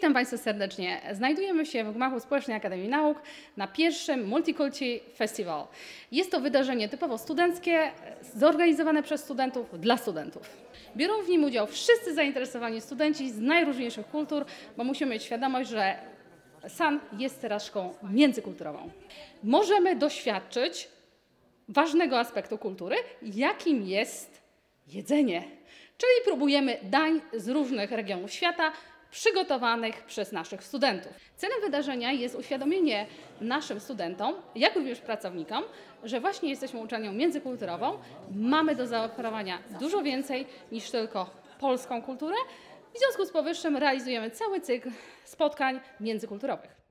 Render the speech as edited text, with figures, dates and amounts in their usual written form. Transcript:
Witam Państwa serdecznie. Znajdujemy się w gmachu Społecznej Akademii Nauk na pierwszym Multikulti Festival. Jest to wydarzenie typowo studenckie, zorganizowane przez studentów dla studentów. Biorą w nim udział wszyscy zainteresowani studenci z najróżniejszych kultur, bo musimy mieć świadomość, że SAN jest teraz szkołą międzykulturową. Możemy doświadczyć ważnego aspektu kultury, jakim jest jedzenie. Czyli próbujemy dań z różnych regionów świata, przygotowanych przez naszych studentów. Celem wydarzenia jest uświadomienie naszym studentom, jak również pracownikom, że właśnie jesteśmy uczelnią międzykulturową, mamy do zaoferowania dużo więcej niż tylko polską kulturę. W związku z powyższym realizujemy cały cykl spotkań międzykulturowych.